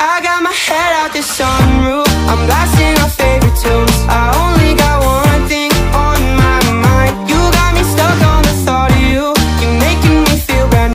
I got my head out the sunroof, I'm blasting